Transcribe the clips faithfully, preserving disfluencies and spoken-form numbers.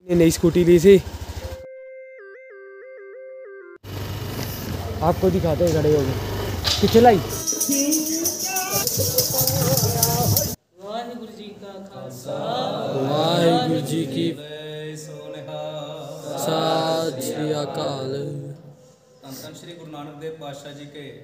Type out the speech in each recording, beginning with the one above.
नई स्कूटी ली थी, आपको दिखाते हैं खड़े हो गए पीछे लाई। वाहिगुरु जी का खालसा वाहिगुरु जी की सत श्री अकाल। धन श्री गुरु नानक देव पातशाह जी के।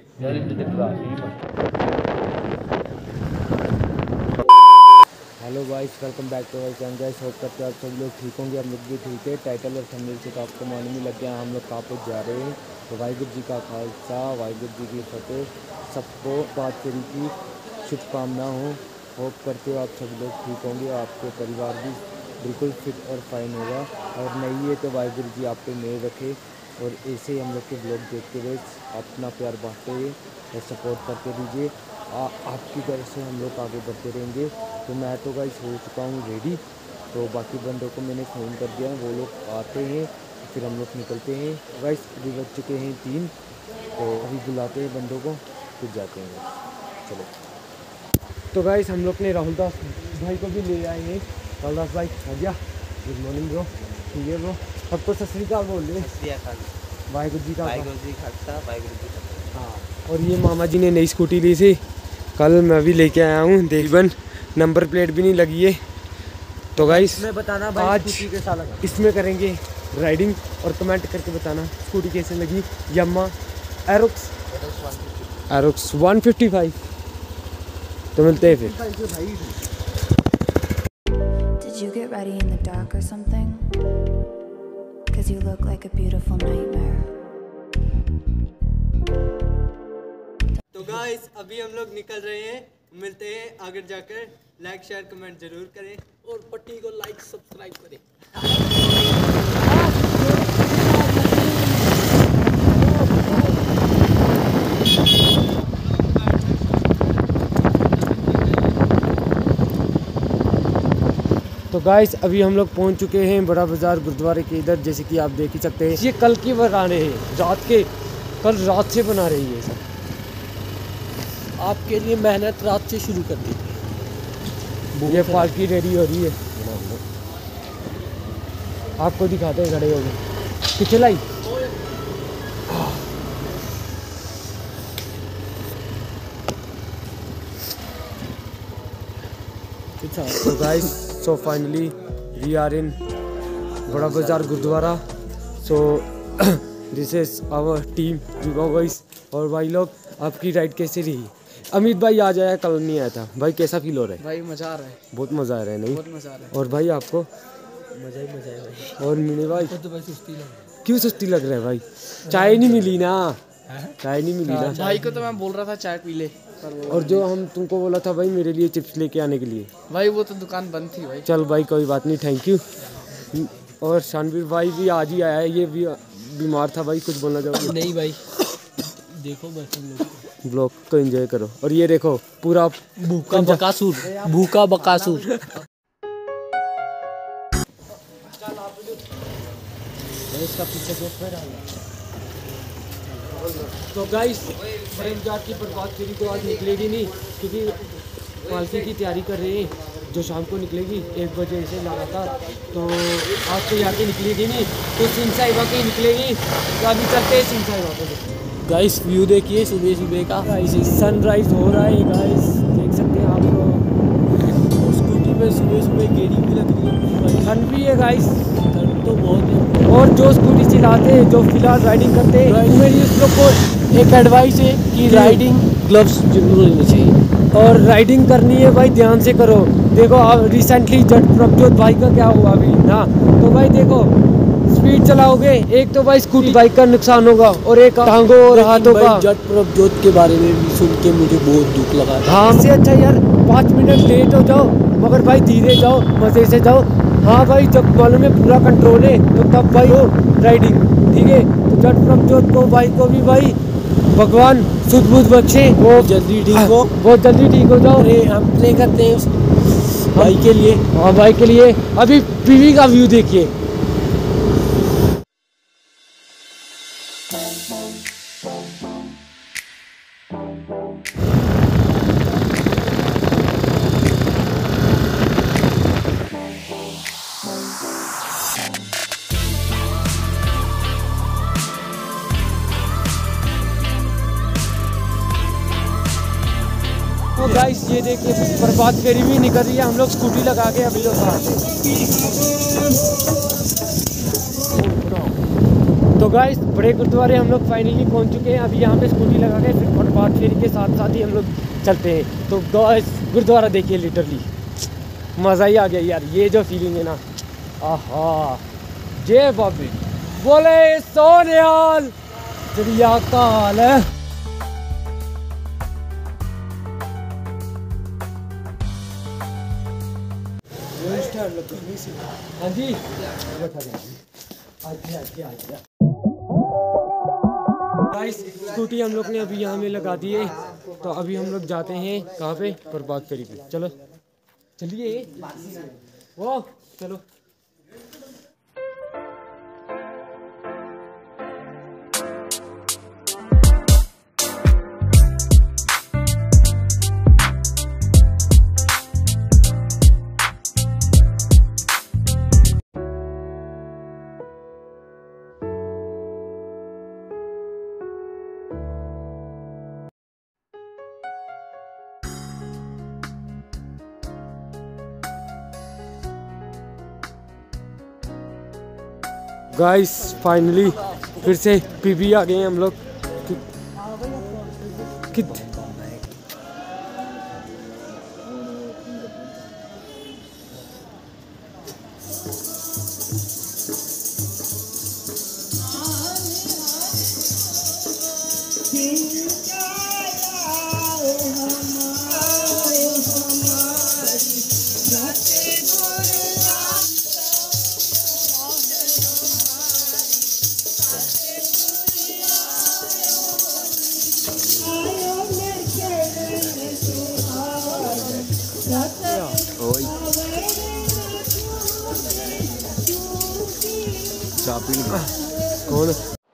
Hello guys, welcome back to our channel. Guys hope करते हैं आप सब लोग ठीक होंगे, हम लोग भी ठीक है। टाइटल और थंबनेल से तो आपको मालूम ही लग गया हम लोग कहाँ पर जा रहे हैं। तो वाहिगुरु जी का खालसा वाहिगुरु जी की फतेह। सबको बात करी की शुभकामना हो। होप करते हो आप सब लोग ठीक होंगे, आपके परिवार भी बिल्कुल फिट और फाइन होगा। और नहीं है तो वाहिगुरु जी आप पे मेहर रखे और ऐसे ही हम लोग के ब्लॉग देखते रहे, अपना प्यार बांटते हुए और सपोर्ट करते रहिए। आपकी तरफ से हम लोग आगे बढ़ते रहेंगे। तो मैं तो गाइस हो चुका हूँ रेडी, तो बाकी बंदों को मैंने फ़ोन कर दिया है, वो लोग आते हैं फिर हम लोग निकलते हैं। गाइस अभी बज चुके हैं तीन, तो अभी बुलाते हैं बंदों को फिर जाते हैं। चलो तो गाइस हम लोग ने राहुल दास भाई को भी ले आए हैं। राहुल दास भाई आ गया। Good morning bro. ठीक है ब्रो, अब तो सत श्री अकाल बोल रहे हैं। वाहिगुरु जी का वाहिगुरु जी खालसा वाहिगुरु जी का। हाँ, और ये मामा जी ने नई स्कूटी ली थी, कल मैं भी लेके आया हूँ। देखबन नंबर प्लेट भी नहीं लगी है। तो गाइस मैं बताना भाई आज स्कूटी के साथ इसमें करेंगे राइडिंग और कमेंट करके बताना स्कूटी कैसे लगी। Yamaha Aerox Aerox one fifty five. तो मिलते हैं फिर। Did you get ready in the dark or something? 'Cause you look like a beautiful nightmare. तो गाइस अभी हम लोग निकल रहे हैं, मिलते हैं आगे जाकर। लाइक शेयर कमेंट जरूर करें और पट्टी को लाइक सब्सक्राइब करें। तो गाइस अभी हम लोग पहुंच चुके हैं बड़ा बाज़ार गुरुद्वारे के इधर, जैसे कि आप देख ही सकते हैं। ये कल की बना रहे हैं, रात के कल रात से बना रही है सब। आपके लिए मेहनत रात से शुरू कर दी। ये पालकी रेडी हो रही है, आपको दिखाते हैं खड़े हो गए पीछे लाई। तो guys so finally we are in Bada Bazaar Gurudwara. So this is our team guys. और भाई लोग आपकी राइड कैसी रही? अमित भाई आज आया, कल नहीं आया था। भाई कैसा फील हो रहा है? भाई मजा आ रहा है, बहुत मज़ा आ रहा है। नहीं बहुत मजा आ रहा है। और भाई आपको? मजा ही मजा है भाई। और मीने भाई तो भाई सुस्ती लग रही है। क्यों सुस्ती लग रहा है भाई? चाय नहीं मिली ना, चाय नहीं मिली ना। भाई को तो मैं बोल रहा था चाय पी ले, पर वो और जो हम तुमको बोला था भाई मेरे लिए चिप्स लेके आने के लिए, भाई वो तो दुकान बंद थी भाई। चल भाई कोई बात नहीं, थैंक यू। और शानवीर भाई भी आज ही आया है, ये भी बीमार था भाई। कुछ बोलना चाहोगे? नहीं भाई, देखो बस हम लोग ब्लॉग को एंजॉय करो। और ये देखो पूरा भूखा बकासुर, भूखा बकासुर। इसका पीछे तो गाइस बड़े बाजार की बर्बाद फेरी तो आज निकलेगी नहीं, क्योंकि पालकी की तैयारी कर रहे हैं जो शाम को निकलेगी एक बजे से लगातार। तो आज तो यहाँ के निकलेगी नहीं, तो सिंह साहिबा के निकलेगी। तो अभी चलते हैं सिंह साहिबा पे। गाइस व्यू देखिए सुबह सुबह का। गाइस सनराइज हो रहा है, गाइस देख सकते हैं आप लोग। स्कूटी पे सुबह सुबह गेड़ी भी लग रही है, ठंड भी है गाइस, ठंड तो बहुत है। और जो स्कूटी चलाते हैं, जो फिलहाल राइडिंग करते हैं, मेरी उस लोग को एक एडवाइस है कि राइडिंग ग्लव्स जरूर लेने चाहिए। और राइडिंग करनी है भाई ध्यान से करो। देखो आप रिसेंटली जट प्रभजोत भाई का क्या हुआ अभी ना, तो भाई देखो स्पीड चलाओगे, एक तो भाई स्कूटी बाइक का नुकसान होगा और एक टांगों और हाथों का। जट प्रभजोत के बारे में भी सुन के मुझे बहुत दुख लगा। हाँ से अच्छा यार पाँच मिनट लेट हो जाओ, मगर भाई धीरे जाओ, मज़े से जाओ। हाँ भाई जब मालूम है पूरा कंट्रोल है तो तब भाई हो राइडिंग, ठीक है। तो जट प्रभजोत को भाई को भी भाई भगवान सुध बुध बख्शे, वो जल्दी ठीक हो, बहुत जल्दी ठीक हो जाओ। अरे हम प्रे करते हैं उस भाई के लिए। हाँ भाई के लिए। अभी पीवी का व्यू देखिए। ये देखिए प्रभात फेरी भी निकल रही है। हम लोग स्कूटी लगा के अभी लोग आते। तो गाइस बड़े गुरुद्वारे हम लोग फाइनली पहुंच चुके हैं। अभी यहाँ पे स्कूटी लगा के फिर प्रभात फेरी के साथ साथ ही हम लोग चलते हैं। तो गाइस गुरुद्वारा देखिए, लिटरली मज़ा ही आ गया यार। ये जो फीलिंग है ना, आहा, जय बाबे बोले सोनियाल चिड़िया काल है। हाँ जी, गाइस स्कूटी हम लोग ने अभी यहाँ में लगा दी है। तो अभी हम लोग जाते हैं कहाँ पे, प्रभात फेरी पे। चलो चलिए, वो चलो। गाइस फाइनली फिर से पीबी आ गए हैं हम लोग। कित कौन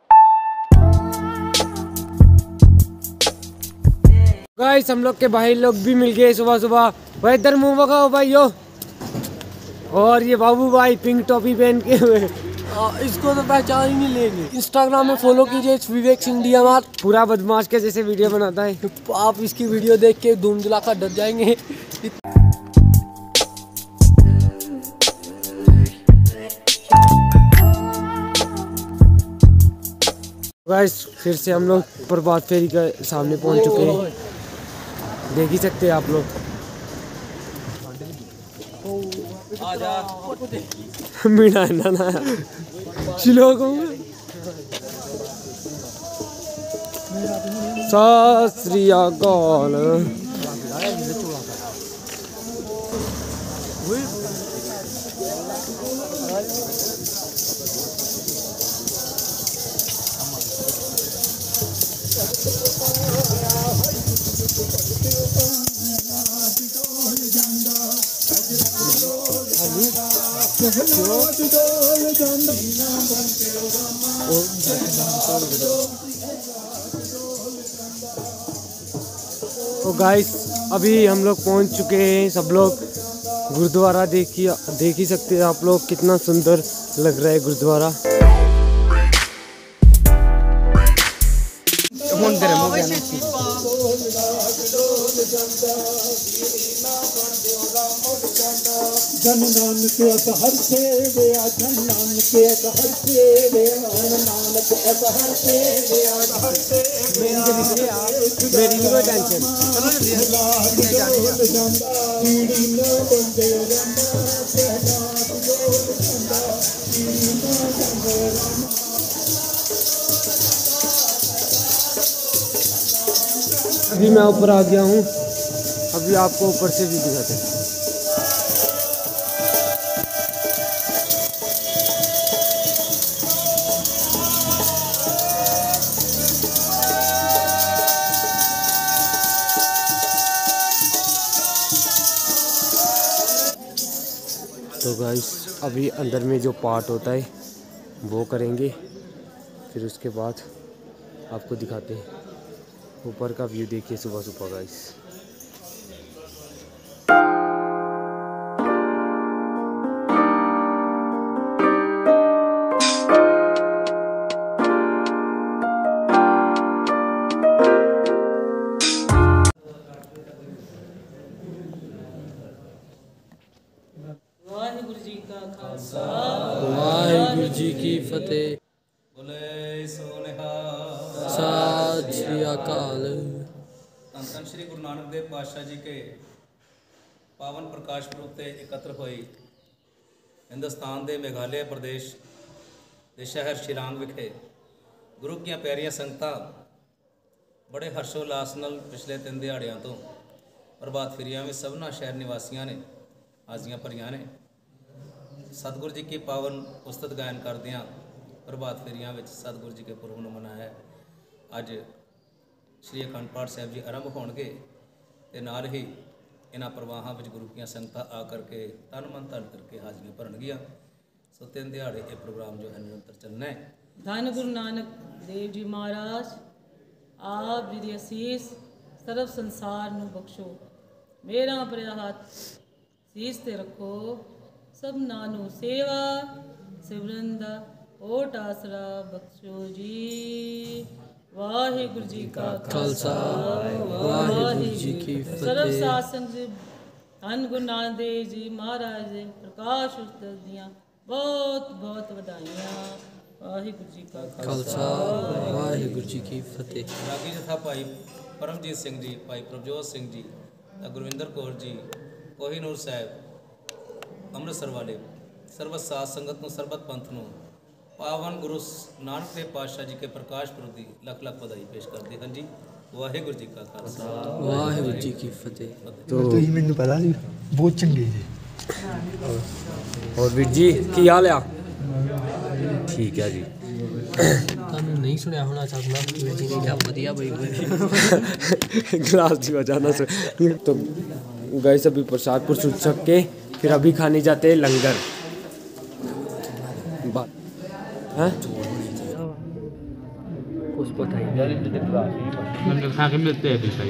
गाइस हम लोग के भाई लोग भी मिल गए सुबह सुबह। भाई इधर मुंह बगाओ भाई यो। और ये बाबू भाई पिंक टोपी पहन के हुए, इसको तो पहचान ही नहीं लेंगे। इंस्टाग्राम में फॉलो कीजिए विवेक इंडिया मार्ट। पूरा बदमाश के जैसे वीडियो बनाता है। आप इसकी वीडियो देख के धूम धुलाका डर जाएंगे। गाइस फिर से हम लोग प्रभात फेरी के सामने पहुंच चुके हैं। देख ही सकते हैं आप लोग। मीना ना ना चिलो सत श्री अकाल। तो गाइस अभी हम लोग पहुंच चुके हैं सब लोग। गुरुद्वारा देखिए, देख ही सकते हैं आप लोग कितना सुंदर लग रहा है गुरुद्वारा। जन नानक हर से गया, जन नानक हर से गया, जन नानक हर से गया, हर से मेरी भी कोई टेंशन। अभी मैं ऊपर आ गया हूँ। अभी आपको ऊपर से भी दिखाते हैं। तो गाइस अभी अंदर में जो पार्ट होता है वो करेंगे, फिर उसके बाद आपको दिखाते हैं। ऊपर का व्यू देखिए सुबह सुबह गाइस। ਵਾਹਿਗੁਰੂ ਜੀ ਕੀ ਫਤਿਹ। ਬੋਲੇ ਸੋ ਨਿਹਾਲ। ਸਤਿ ਸ੍ਰੀ ਅਕਾਲ। ਧੰਨ ਧੰਨ ਸ਼੍ਰੀ ਗੁਰੂ ਨਾਨਕ ਦੇਵ ਪਾਤਸ਼ਾਹ ਜੀ ਕੇ ਪਾਵਨ ਪ੍ਰਕਾਸ਼ ਪੁਰਬ ਤੇ ਇਕੱਤਰ ਹੋਈ ਹਿੰਦੁਸਤਾਨ ਦੇ ਮੇਘਾਲਿਆ ਪ੍ਰਦੇਸ਼ ਦੇ ਸ਼ਹਿਰ ਸ਼ਿਲਾਂਗ ਵਿਖੇ ਗੁਰੂ ਕੀਆਂ ਪਿਆਰੀਆਂ ਸੰਗਤਾਂ ਬੜੇ ਹਰਸ਼ੋਲਾਸ ਨਾਲ ਪਿਛਲੇ ਤਿੰਨ ਦਿਹਾੜਿਆਂ ਤੋਂ ਪ੍ਰਭਾਤ ਫੇਰੀਆਂ ਵਿੱਚ ਸਭਨਾ ਸ਼ਹਿਰ ਨਿਵਾਸੀਆਂ ਨੇ ਹਾਜ਼ਰੀਆਂ ਭਰੀਆਂ ਨੇ। ਸਤਿਗੁਰੂ ਜੀ ਕੀ ਪਾਵਨ ਉਸਤਤ ਗਾਇਨ ਕਰਦਿਆਂ ਪ੍ਰਭਾਤ ਫੇਰੀਆਂ ਵਿੱਚ ਸਤਿਗੁਰੂ ਜੀ ਕੇ ਪੁਰਬ ਨੂੰ ਮਨਾਇਆ। ਅੱਜ ਸ਼੍ਰੀ ਅਖੰਡ ਪਾਠ ਸਾਹਿਬ ਜੀ ਆਰੰਭ ਹੋਣਗੇ ਤੇ ਨਾਲ ਹੀ ਇਹਨਾਂ ਪ੍ਰਵਾਹਾਂ ਵਿੱਚ ਗੁਰੂ ਕੀਆਂ ਸੰਗਤਾਂ ਆ ਕਰਕੇ ਤਨ ਮਨ ਧਨ ਕਰਕੇ ਹਾਜ਼ਰੀਆਂ ਭਰਨਗੀਆਂ। ਸੋ ਤਿੰਨ ਦਿਹਾੜੇ ਇਹ ਪ੍ਰੋਗਰਾਮ ਜੋ ਹੈ ਨਿਰੰਤਰ ਚੱਲਣਾ ਹੈ। ਧੰਨ ਗੁਰੂ ਨਾਨਕ ਦੇਵ ਜੀ ਮਹਾਰਾਜ ਆਪ ਜੀ ਦੀ ਅਸੀਸ ਸਰਬ ਸੰਸਾਰ ਨੂੰ ਬਖਸ਼ੋ। ਮੇਰਾ ਭਰਿਆ ਹੱਥ ਸੀਸ ਤੇ ਰੱਖੋ। ਸਭਨਾਂ ਨੂੰ ਸੇਵਾ ਸਿਮਰਨ ਦਾ ਓਟ ਆਸਰਾ ਬਖਸ਼ੋ ਜੀ। ਵਾਹਿਗੁਰੂ ਜੀ ਕਾ ਖਾਲਸਾ ਵਾਹਿਗੁਰੂ ਜੀ ਕੀ ਫਤਿਹ। ਸਰਬ ਸਾਧ ਸੰਗਤ ਜੀ ਧੰਨ ਗੁਰੂ ਨਾਨਕ ਦੇਵ ਜੀ ਮਹਾਰਾਜ ਦੇ ਪ੍ਰਕਾਸ਼ ਉਤਸਵ ਦੀਆਂ ਬਹੁਤ ਬਹੁਤ ਵਧਾਈਆਂ। ਵਾਹਿਗੁਰੂ ਜੀ ਕਾ ਖਾਲਸਾ ਵਾਹਿਗੁਰੂ ਜੀ ਕੀ ਫਤਿਹ। ਰਾਗੀ ਜਥਾ ਭਾਈ ਪਰਮਜੀਤ ਸਿੰਘ ਜੀ, ਭਾਈ ਪ੍ਰਭਜੋਤ ਸਿੰਘ ਜੀ, ਗੁਰਵਿੰਦਰ ਕੌਰ ਜੀ, ਕੋਹੀਨੂਰ ਸਾਹਿਬ ਅੰਮ੍ਰਿਤਸਰ ਵਾਲੇ ਸਰਬਤ ਸਾਧ ਸੰਗਤ ਨੂੰ ਸਰਬਤ ਪੰਥ ਨੂੰ ਪਾਵਨ ਗੁਰੂ ਨਾਨਕ ਦੇਵ ਪਾਤਸ਼ਾਹ ਜੀ ਕੇ ਪ੍ਰਕਾਸ਼ ਪੁਰਬ ਦੀ ਲੱਖ ਲੱਖ ਵਧਾਈ ਪੇਸ਼ ਕਰਦੇ ਹਨ ਜੀ। ਵਾਹਿਗੁਰੂ ਜੀ ਕਾ ਖਾਲਸਾ ਵਾਹਿਗੁਰੂ ਜੀ ਕੀ ਫਤਿਹ। ਤੁਸੀਂ ਮੈਨੂੰ ਪਤਾ ਸੀ ਬਹੁਤ ਚੰਗੇ ਜੀ। ਹੋਰ ਵੀਰ ਜੀ ਕੀ ਹਾਲ ਆ? ਠੀਕ ਹੈ ਜੀ। ਤੁਹਾਨੂੰ ਨਹੀਂ ਸੁਣਿਆ ਹੋਣਾ ਚਾਹੁੰਦਾ ਵੀਰ ਜੀ ਨੇ ਕਿਹਾ ਵਧੀਆ ਬਈ ग्लास की वजह ना से तो गए सभी प्रसाद पर सुट सक के फिर अभी खाने जाते हैं लंगर। हैं कुछ पता ही लंगर खा के मिलते हैं भाई।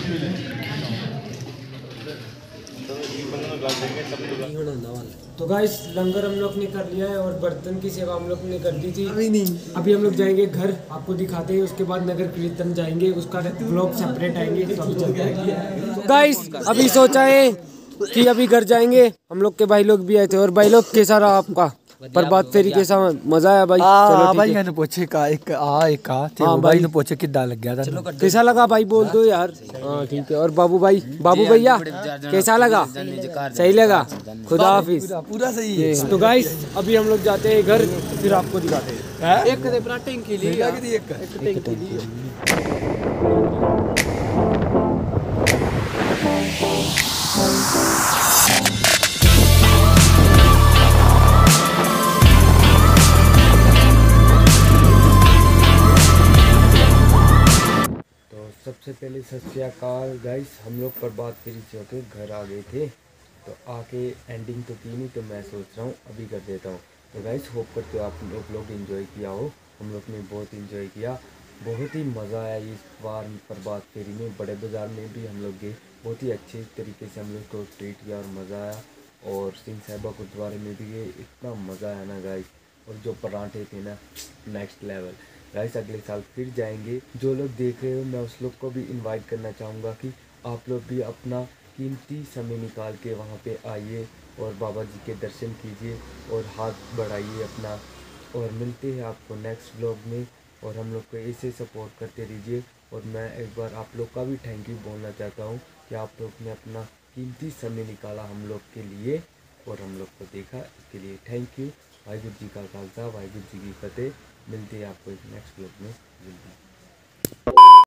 तो गाइस लंगर हम लोग ने कर लिया है और बर्तन की सेवा हम लोग ने कर दी थी। अभी नहीं, अभी हम लोग जाएंगे घर, आपको दिखाते हैं। उसके बाद नगर कीर्तन जाएंगे, उसका ब्लॉग सेपरेट आएंगे। तो अभी चलते हैं गाइस। अभी सोचा है कि अभी घर जाएंगे। हम लोग के भाई लोग भी आए थे। और भाई लोग कैसा रहा आपका प्रभात फेरी? कैसा मजा आया भाई? चलो भाई मैंने पूछे का एक आ एक आ थे हाँ भाई ने पूछे कितना लग गया था। कैसा लगा भाई बोल दो यार। हाँ ठीक है। और बाबू भाई, बाबू भैया कैसा लगा? सही लगा? खुदा हाफिज। पूरा सही है। तो गाइस अभी हम लोग जाते हैं घर, फिर आपको दिखाते हैं। एक कदे पराठे के लिए एक सबसे पहले सत श्री अकाल गाइस। हम लोग प्रभात फेरी से होके घर आ गए थे, तो आके एंडिंग तो की नहीं, तो मैं सोच रहा हूँ अभी कर देता हूँ। तो गाइस होप करते हो आप लोग लोग इन्जॉय किया हो। हम लोग ने बहुत इन्जॉय किया, बहुत ही मज़ा आया इस बार प्रभात फेरी में। बड़े बाज़ार में भी हम लोग गए, बहुत ही अच्छे तरीके से हम लोग को ट्रीट किया और मज़ा आया। और सिंह साहिबा गुरुद्वारे में भी गए, इतना मज़ा आया ना गाइस। और जो पराठे थे ना नेक्स्ट लेवल गाइस। अगले साल फिर जाएंगे। जो लोग देख रहे हो मैं उस लोग को भी इनवाइट करना चाहूँगा कि आप लोग भी अपना कीमती समय निकाल के वहाँ पे आइए और बाबा जी के दर्शन कीजिए और हाथ बढ़ाइए अपना। और मिलते हैं आपको नेक्स्ट व्लॉग में। और हम लोग को ऐसे सपोर्ट करते रहिए। और मैं एक बार आप लोग का भी थैंक यू बोलना चाहता हूँ कि आप लोग ने अपना कीमती समय निकाला हम लोग के लिए और हम लोग को देखा, इसके लिए थैंक यू। वाहिगुरू जी का खालसा वाहिगुरू जी की फतेह। मिलते हैं आपको एक नेक्स्ट व्लॉग में जल्दी।